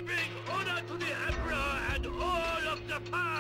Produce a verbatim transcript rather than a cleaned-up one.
bring honor to the Emperor and all of the past!